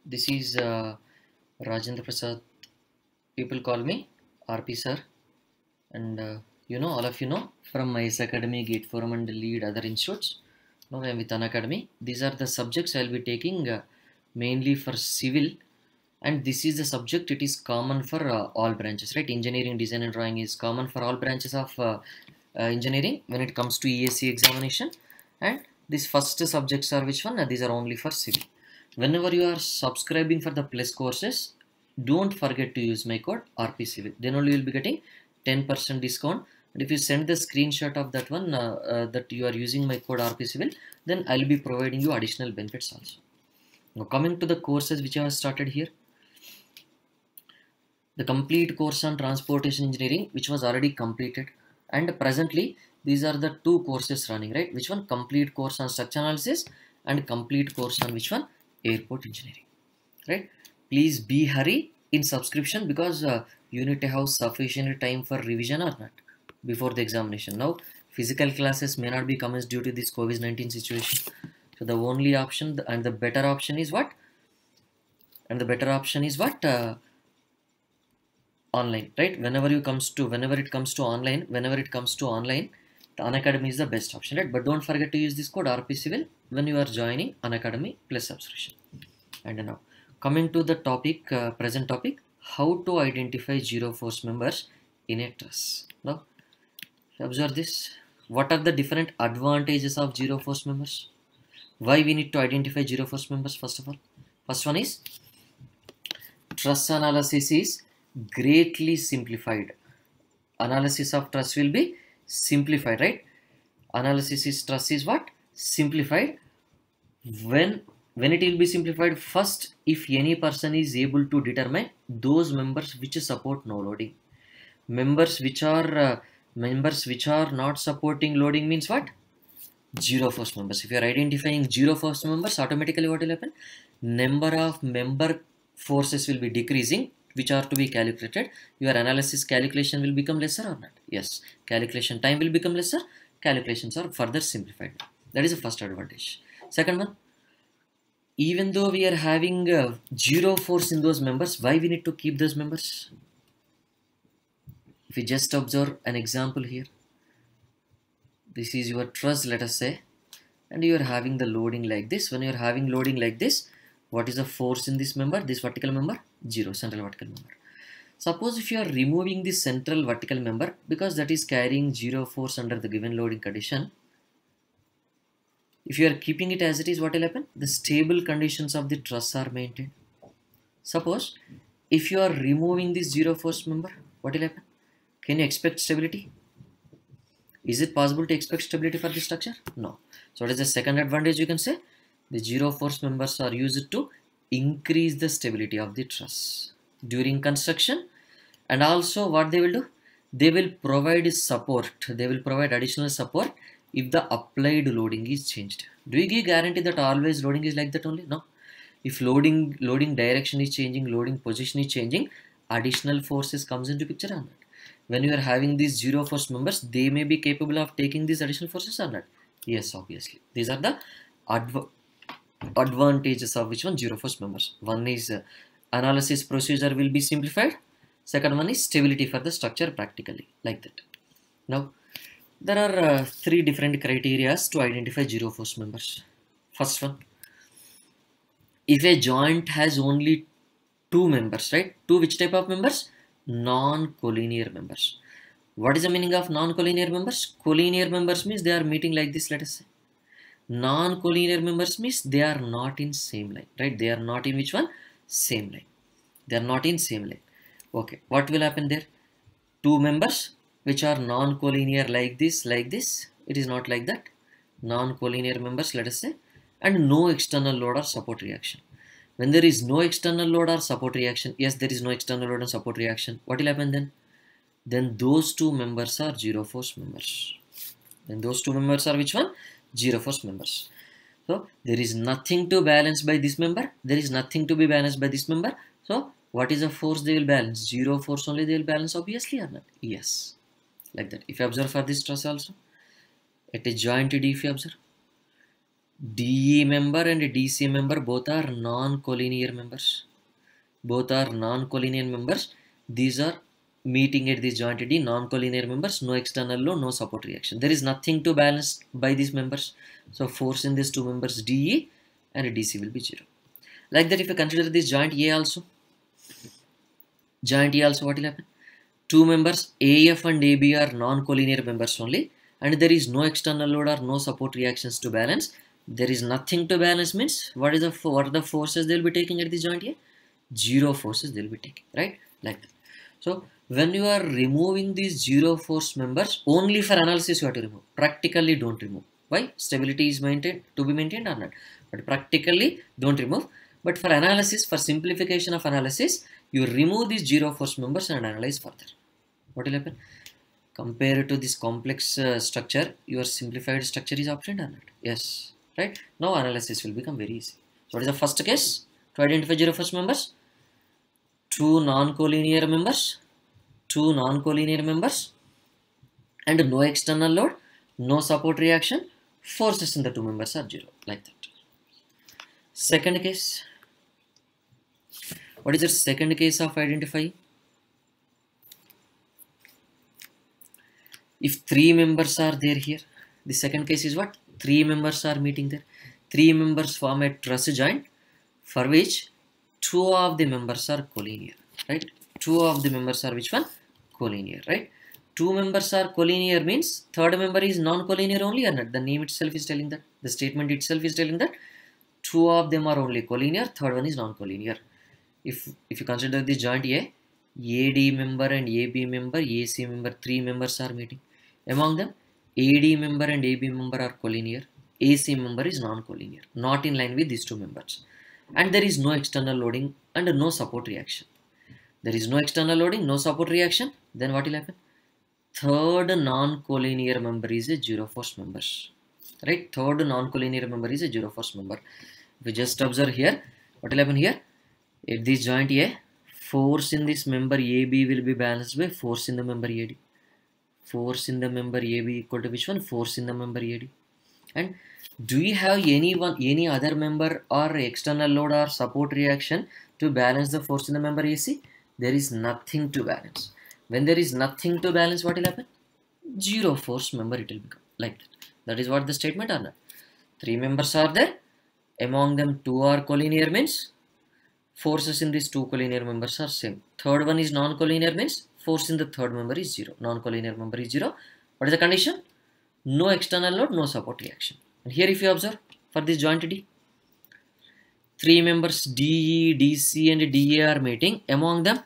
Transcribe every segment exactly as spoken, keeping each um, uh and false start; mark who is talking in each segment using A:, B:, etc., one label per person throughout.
A: This is uh, Rajendra Prasad. People call me R P sir, and uh, you know, all of you know from my Academy, Gate Forum, and lead other institutes. Now I am with Unacademy. These are the subjects I will be taking uh, mainly for civil, and this is the subject. It is common for uh, all branches, right? Engineering, design, and drawing is common for all branches of uh, uh, engineering when it comes to E S C examination. And these first subjects are which one? Uh, these are only for civil. Whenever you are subscribing for the plus courses, don't forget to use my code R P Civil. Then only you will be getting ten percent discount. And if you send the screenshot of that one uh, uh, that you are using my code R P Civil, then I will be providing you additional benefits also. Now coming to the courses which I have started here, the complete course on transportation engineering which was already completed, and presently these are the two courses running, right? Which one? Complete course on structure analysis and complete course on which one? Airport engineering, right? Please be hurry in subscription because uh, you need to have sufficient time for revision or not before the examination. Now physical classes may not be commenced due to this COVID nineteen situation, so the only option and the better option is what? And the better option is what? Uh, online, right? Whenever you comes to whenever it comes to online, whenever it comes to online, the Unacademy is the best option, right? But don't forget to use this code R P Civil when you are joining Unacademy plus subscription. And now coming to the topic, uh, present topic, how to identify zero force members in a truss. Now observe this. What are the different advantages of zero force members? Why we need to identify zero force members? First of all, first one is truss analysis is greatly simplified. Analysis of truss will be simplified, right? Analysis is truss is what? Simplified. When when it will be simplified, first, if any person is able to determine those members which support no loading, members which are uh, members which are not supporting loading means what? Zero force members. If you are identifying zero force members, automatically what will happen? Number of member forces will be decreasing, which are to be calculated. Your analysis calculation will become lesser or not? Yes, calculation time will become lesser, calculations are further simplified. That is the first advantage. Second one, even though we are having uh, zero force in those members, why we need to keep those members? If you just observe an example here, this is your truss, let us say, and you are having the loading like this. When you are having loading like this, what is the force in this member, this vertical member? Zero, central vertical member. Suppose if you are removing this central vertical member because that is carrying zero force under the given loading condition, if you are keeping it as it is, what will happen? The stable conditions of the truss are maintained. Suppose if you are removing this zero force member, what will happen? Can you expect stability? Is it possible to expect stability for this structure? No. So what is the second advantage you can say? The zero force members are used to increase the stability of the truss during construction, and also what they will do? They will provide support. They will provide additional support if the applied loading is changed. Do you give guarantee that always loading is like that only? No. If loading loading direction is changing, loading position is changing, additional forces comes into picture or not? When you are having these zero force members, they may be capable of taking these additional forces or not? Yes, obviously. These are the adv advantages of which one? Zero force members. One is uh, analysis procedure will be simplified. Second one is stability for the structure practically, like that. Now there are uh, three different criteria to identify zero force members. First one, if a joint has only two members, right? Two which type of members? Non-collinear members. What is the meaning of non-collinear members? Collinear members means they are meeting like this, let us say. Non-collinear members means they are not in same line, right? They are not in which one? Same line. They are not in same line. Okay, what will happen there? Two members which are non-collinear like this, like this. It is not like that. Non-collinear members, let us say, and no external load or support reaction. When there is no external load or support reaction, yes, there is no external load and support reaction. What will happen then? Then those two members are zero force members. Then those two members are which one? Zero force members. So there is nothing to balance by this member. There is nothing to be balanced by this member. So what is the force they will balance? Zero force only they will balance, obviously or not? Yes. Like that. If you observe for this truss also, it is jointed if you observe. D E member and D C member both are non-collinear members. Both are non-collinear members. These are meeting at this joint D, non-collinear members, no external load, no support reaction. There is nothing to balance by these members. So force in these two members D E and D C will be zero. Like that, if you consider this joint A also, joint A also, what will happen? Two members A F and A B are non-collinear members only, and there is no external load or no support reactions to balance. There is nothing to balance means what is the what are the forces they will be taking at the joint A? Zero forces they will be taking, right? Like that. So when you are removing these zero force members, only for analysis you have to remove. Practically don't remove. Why? Stability is maintained to be maintained or not. But practically don't remove. But for analysis, for simplification of analysis, you remove these zero force members and analyze further. What will happen? Compared to this complex uh, structure, your simplified structure is obtained or not? Yes. Right? Now analysis will become very easy. So what is the first case? To identify zero force members? Two non-collinear members, two non-collinear members, and no external load, no support reaction, forces in the two members are zero, like that. Second case, what is the second case of identifying? If three members are there here, the second case is what? Three members are meeting there. Three members form a truss joint for which two of the members are collinear, right? Two of the members are which one? Collinear, right? Two members are collinear means third member is non-collinear only or not? The name itself is telling that. The statement itself is telling that two of them are only collinear, third one is non-collinear. If if you consider the joint A, A D member and A B member, A C member, three members are meeting. Among them, A D member and A B member are collinear. A C member is non-collinear, not in line with these two members. And there is no external loading and no support reaction. There is no external loading, no support reaction. Then what will happen? Third non-collinear member is a zero force member. Right? Third non-collinear member is a zero force member. If you just observe here, what will happen here? At this joint A, force in this member A B will be balanced by force in the member A D. Force in the member A B equal to which one? Force in the member A D. And do you have any one, any other member or external load or support reaction to balance the force in the member A C? There is nothing to balance. When there is nothing to balance, what will happen? Zero force member it will become, like that. That is what the statement are. Three members are there. Among them, two are collinear means forces in these two collinear members are same. Third one is non-collinear means force in the third member is zero. Non-collinear member is zero. What is the condition? No external load, no support reaction. And here if you observe for this joint D, three members D E, D C and D A are meeting. Among them,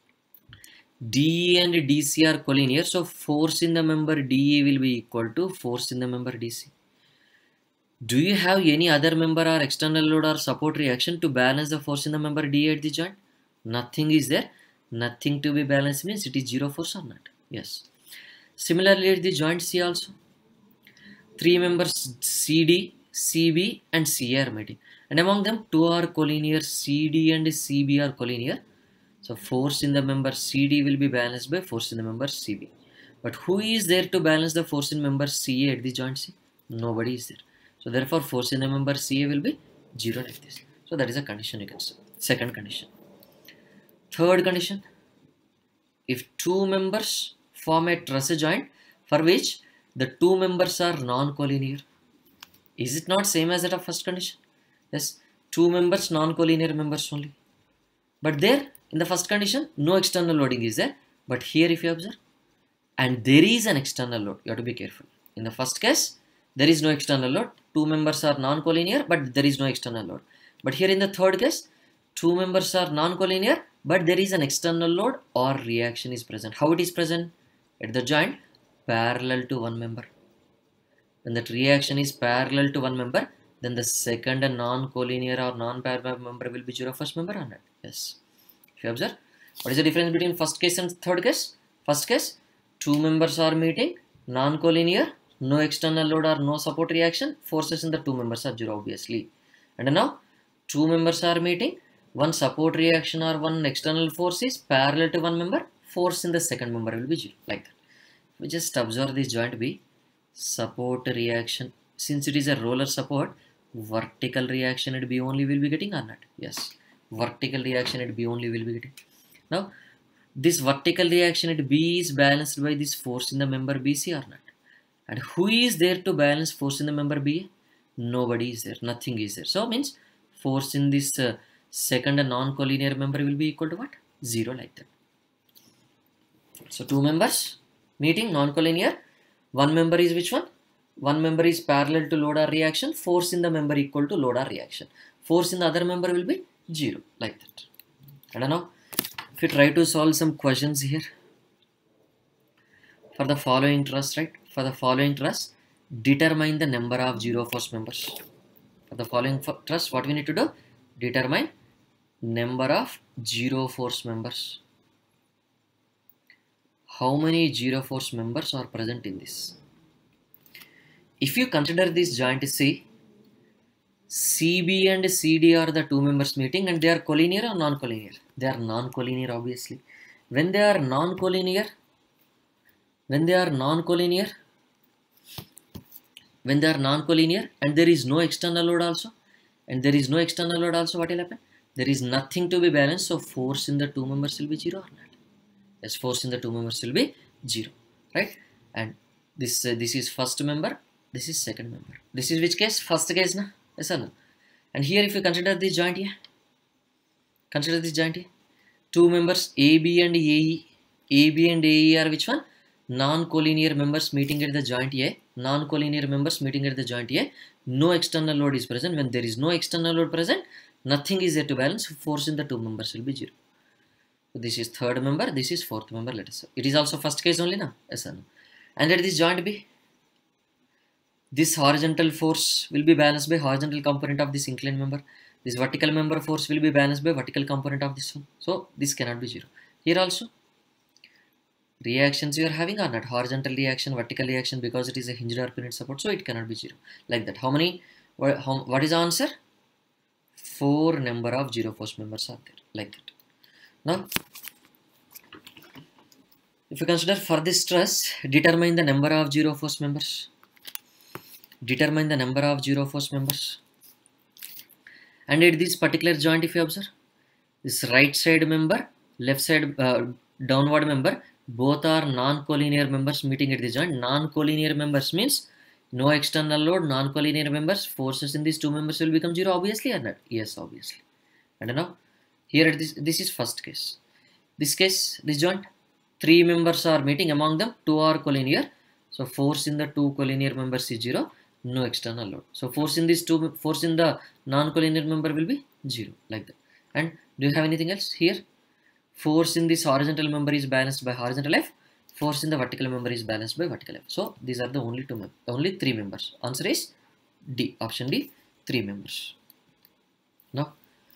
A: D E and D C are collinear. So force in the member D E will be equal to force in the member D C. Do you have any other member or external load or support reaction to balance the force in the member D A at the joint? Nothing is there. Nothing to be balanced means it is zero force or not? Yes. Similarly at the joint C also, three members C D, C B and C A are meeting. And among them, two are collinear. C D and C B are collinear. So force in the member C D will be balanced by force in the member C B. But who is there to balance the force in member C A at the joint C? Nobody is there. So therefore force in the member C A will be zero like this. So that is a condition you can say. Second condition. Third condition. If two members form a truss joint for which the two members are non-collinear, is it not same as that of first condition? Yes, two members non-collinear members only. But there in the first condition, no external loading is there. But here if you observe, and there is an external load, you have to be careful. In the first case, there is no external load. Two members are non-collinear, but there is no external load. But here in the third case, two members are non-collinear, but there is an external load or reaction is present. How it is present? At the joint, parallel to one member. When that reaction is parallel to one member, then the second non-collinear or non-parallel member will be zero force member or not? Yes. If you observe, what is the difference between first case and third case? First case, two members are meeting, non-collinear, no external load or no support reaction, forces in the two members are zero obviously. And now, two members are meeting, one support reaction or one external force is parallel to one member, force in the second member will be zero, like that. We just observe this joint B, support reaction. Since it is a roller support, vertical reaction at B only will be getting or not? Yes, vertical reaction at B only will be getting. Now, this vertical reaction at B is balanced by this force in the member B C or not? And who is there to balance force in the member B A? Nobody is there, nothing is there. So means force in this uh, second non-collinear member will be equal to what? Zero, like that. So two members meeting non-collinear. One member is which one? One member is parallel to load or reaction. Force in the member equal to load or reaction. Force in the other member will be zero, like that. I don't know. If you try to solve some questions here for the following truss, right? For the following truss, determine the number of zero force members. For the following truss, what we need to do? Determine number of zero force members. How many zero force members are present in this? If you consider this joint C, C B and C D are the two members meeting and they are collinear or non-collinear? They are non-collinear, obviously. When they are non-collinear, when they are non-collinear, when they are non-collinear and there is no external load also, and there is no external load also, what will happen? There is nothing to be balanced, so force in the two members will be zero or not? Yes, force in the two members will be zero, right? And this uh, this is first member, this is second member. This is which case? First case, na? Yes or no? And here if you consider this joint here, consider this joint here, two members A B and A E. A B and A E are which one? Non-collinear members meeting at the joint A. Non-collinear members meeting at the joint A. No external load is present. When there is no external load present, nothing is there to balance. Force in the two members will be zero. So this is third member, this is fourth member, let us say. It is also first case only, na? Yes or no? And at this joint B, this horizontal force will be balanced by horizontal component of this inclined member. This vertical member force will be balanced by vertical component of this one. So this cannot be zero. Here also, reactions you are having are not horizontal reaction, vertical reaction, because it is a hinged or pin support, so it cannot be zero. Like that. How many? What, how, what is the answer? Four number of zero force members are there. Like that. Now, if you consider for this stress, determine the number of zero force members. Determine the number of zero force members. And at this particular joint, if you observe, this right side member, left side uh, downward member, both are non-collinear members meeting at the joint. Non-collinear members means no external load, non-collinear members, forces in these two members will become zero, obviously or not? Yes, obviously. And now, here at this, this is first case. This case, this joint, three members are meeting, among them two are collinear. So force in the two collinear members is zero, no external load. So force in this two, force in the non-collinear member will be zero, like that. And do you have anything else here? Force in this horizontal member is balanced by horizontal F. Force in the vertical member is balanced by vertical F. So these are the only two, mem only three members. Answer is D. Option D, three members. Now,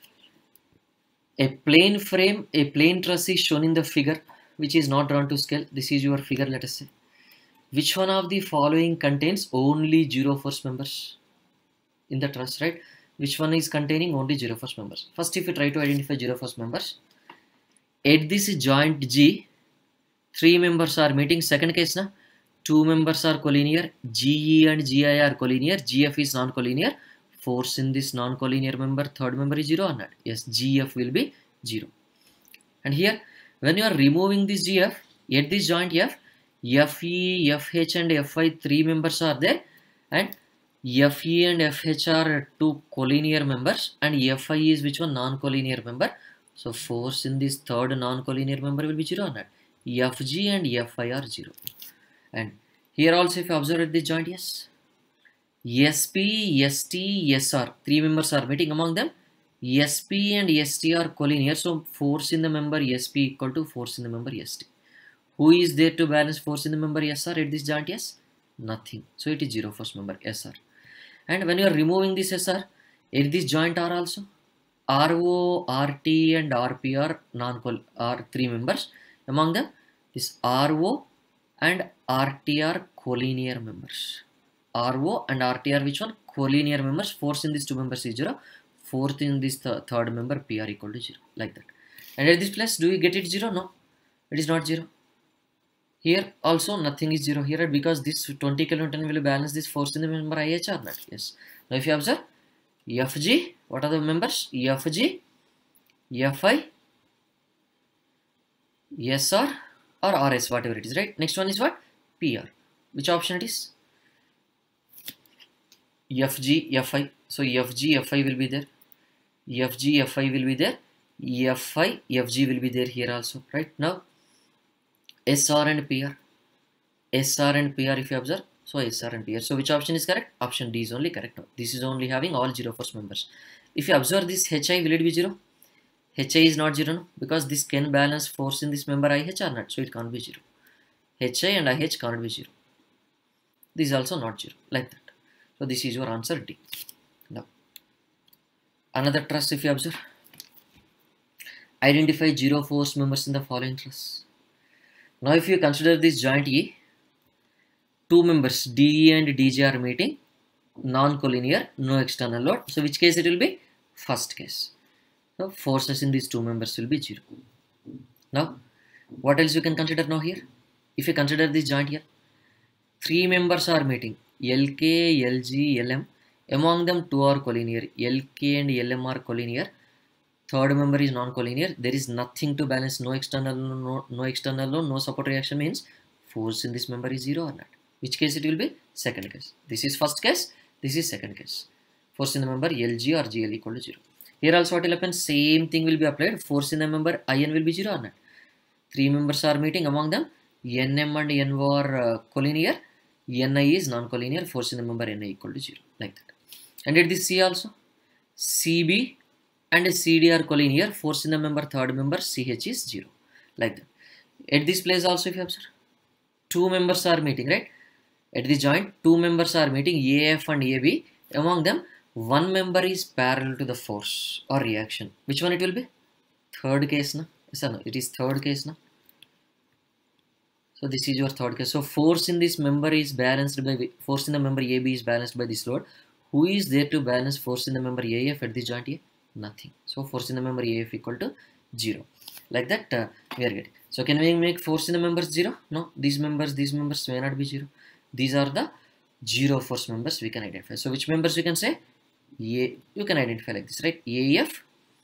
A: a plane frame, a plane truss is shown in the figure, which is not drawn to scale. This is your figure, let us say. Which one of the following contains only zero force members in the truss, right? Which one is containing only zero force members? First, if you try to identify zero force members, at this joint G, three members are meeting. Second case, na, two members are collinear. G E and G I are collinear. G F is non-collinear. Force in this non-collinear member, third member is zero or not? Yes, G F will be zero. And here, when you are removing this G F, at this joint F, F E, F H and F I, three members are there, and F E and F H are two collinear members, and F I is which one? Non-collinear member. So force in this third non-collinear member will be zero or not? F G and F I are zero. And here also, if you observe at this joint, yes, S P, S T, S R, three members are meeting. Among them, S P and S T are collinear. So force in the member S P equal to force in the member S T. Who is there to balance force in the member S R at this joint? Yes, nothing. So it is zero force member S R. And when you are removing this S R, at this joint R also, R O, R T and R P are non-col are three members. Among them, this R O and R T are collinear members. R O and R T are which one? Collinear members. Force in these two members is zero. Fourth in this th third member P R equal to zero. Like that. And at this place, do you get it zero? No, it is not zero. Here also nothing is zero here, because this twenty kilonewton will balance this force in the member I H or not? Yes. Now if you observe, F G, what are the members? F G, F I, S R or R S, whatever it is, right? Next one is what? P R. Which option it is? F G, F I. So F G, F I will be there. F G, F I will be there. F I, F G will be there here also, right? Now S R and P R. S R and P R, if you observe, so S R and P R. So which option is correct? Option D is only correct. This is only having all zero force members. If you observe this H I, will it be zero? H I is not zero, no? Because this can balance force in this member I H or not, so it can't be zero. H I and I H can't be zero. This is also not zero, like that. So this is your answer D. Now another truss, if you observe, identify zero force members in the following truss. Now if you consider this joint E, two members D E and D J are meeting, non-collinear, no external load. So which case it will be? First case. So forces in these two members will be zero. Now what else you can consider now here? If you consider this joint here, three members are meeting, L K, L G, L M. Among them two are collinear, L K and L M are collinear. Third member is non-collinear. There is nothing to balance, no external, no, no external load, no support reaction, means force in this member is zero or not. Which case it will be? Second case. This is first case, this is second case. Force in the member L G or G L equal to zero. Here also what will happen? Same thing will be applied. Force in the member I N will be zero or not. Three members are meeting, among them N M and N O are uh, collinear, N I is non-collinear, force in the member N I equal to zero, like that. And at this C also, C B and C D are collinear, force in the member third member C H is zero, like that. At this place also, if you observe, two members are meeting, right? At the joint, two members are meeting, A F and A B. Among them, one member is parallel to the force or reaction. Which one it will be? Third case, na? Yes or no? It is third case, na? So this is your third case. So force in this member is balanced by, force in the member A B is balanced by this load. Who is there to balance force in the member A F at this joint here? Nothing. So force in the member A F equal to zero. Like that uh, we are getting. So can we make force in the members zero? No. These members, these members may not be zero. These are the zero force members we can identify. So which members we can say? A, you can identify like this, right? A F,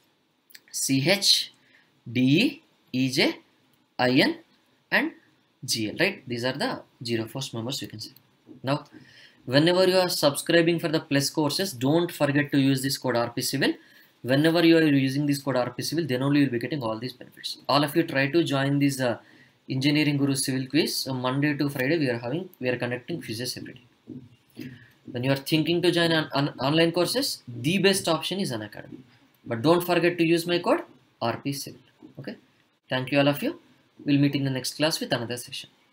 A: C H, D E, E J, I N and G L, right? These are the zero force members you can say. Now whenever you are subscribing for the plus courses, don't forget to use this code R P Civil. Whenever you are using this code R P Civil, then only you will be getting all these benefits. All of you try to join this uh, Engineering Guru Civil quiz. So Monday to Friday we are having, we are conducting quizzes every day. When you are thinking to join an, an online courses, the best option is Unacademy. But don't forget to use my code R P Civil. Okay. Thank you all of you. We'll meet in the next class with another session.